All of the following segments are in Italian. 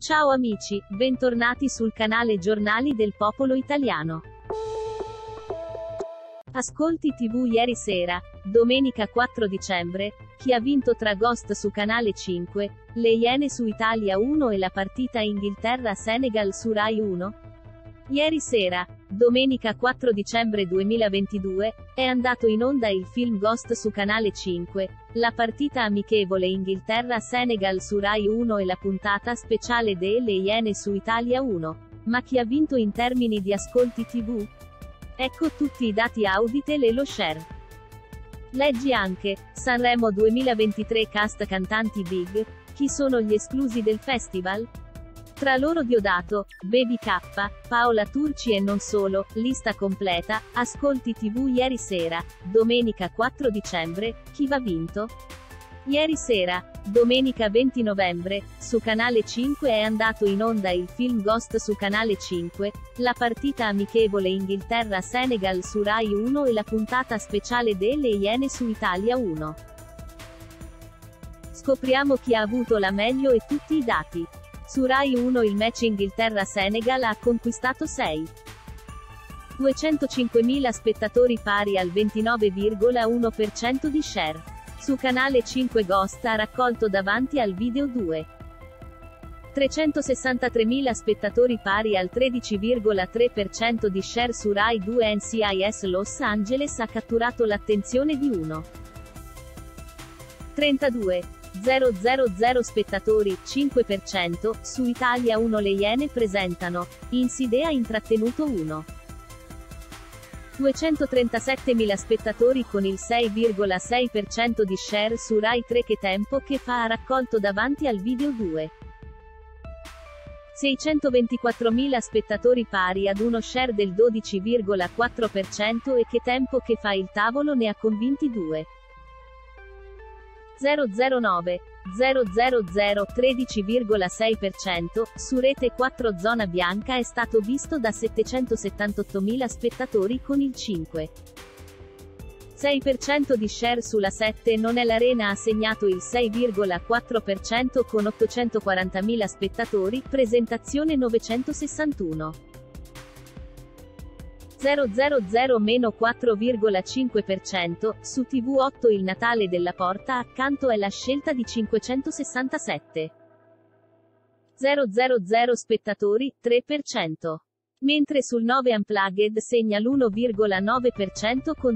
Ciao amici, bentornati sul canale Giornali del Popolo Italiano. Ascolti TV ieri sera, domenica 4 dicembre, chi ha vinto tra Ghost su Canale 5, le Iene su Italia 1 e la partita Inghilterra-Senegal su Rai 1? Ieri sera, domenica 4 dicembre 2022, è andato in onda il film Ghost su Canale 5, la partita amichevole Inghilterra-Senegal su Rai 1 e la puntata speciale delle Iene su Italia 1. Ma chi ha vinto in termini di ascolti TV? Ecco tutti i dati Auditel e lo share. Leggi anche, Sanremo 2023 cast cantanti big, chi sono gli esclusi del festival? Tra loro Diodato, Baby K, Paola Turci e non solo, lista completa, ascolti TV ieri sera, domenica 4 dicembre, chi va vinto? Ieri sera, domenica 20 novembre, su Canale 5 è andato in onda il film Ghost su Canale 5, la partita amichevole Inghilterra-Senegal su Rai 1 e la puntata speciale delle Iene su Italia 1. Scopriamo chi ha avuto la meglio e tutti i dati. Su Rai 1 il match Inghilterra-Senegal ha conquistato 205.000 spettatori pari al 29,1% di share. Su Canale 5 Ghost ha raccolto davanti al video 363.000 spettatori pari al 13,3% di share. Su Rai 2 NCIS Los Angeles ha catturato l'attenzione di 32,000 spettatori, 5%, su Italia 1 le Iene presentano, Insidea intrattenuto 237.000 spettatori con il 6,6% di share. Su Rai 3 Che tempo che fa ha raccolto davanti al video 624.000 spettatori pari ad uno share del 12,4% e Che tempo che fa il tavolo ne ha convinti 009 13,6%, su Rete 4 Zona Bianca è stato visto da 778.000 spettatori con il 5,6% di share. Sulla 7 Non è l'Arena ha segnato il 6,4% con 840.000 spettatori, presentazione 961. 4,5%, su TV8 Il Natale della Porta accanto è la scelta di 567.000 spettatori, 3%. Mentre sul 9 Unplugged segna l'1,9% con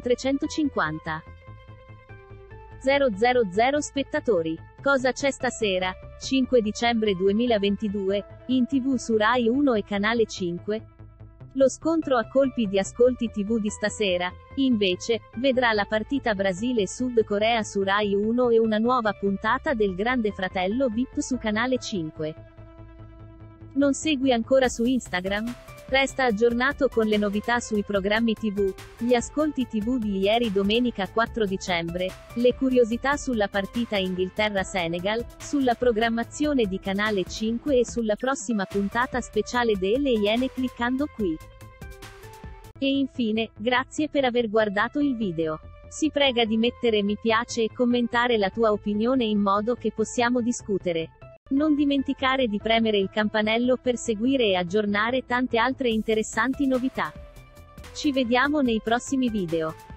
350.000 spettatori. Cosa c'è stasera? 5 dicembre 2022, in TV su Rai 1 e Canale 5? Lo scontro a colpi di ascolti TV di stasera, invece, vedrà la partita Brasile-Sud Corea su Rai 1 e una nuova puntata del Grande Fratello VIP su Canale 5. Non segui ancora su Instagram? Resta aggiornato con le novità sui programmi TV, gli ascolti TV di ieri domenica 4 dicembre, le curiosità sulla partita Inghilterra-Senegal, sulla programmazione di Canale 5 e sulla prossima puntata speciale delle Iene cliccando qui. E infine, grazie per aver guardato il video. Si prega di mettere mi piace e commentare la tua opinione in modo che possiamo discutere. Non dimenticare di premere il campanello per seguire e aggiornare tante altre interessanti novità. Ci vediamo nei prossimi video.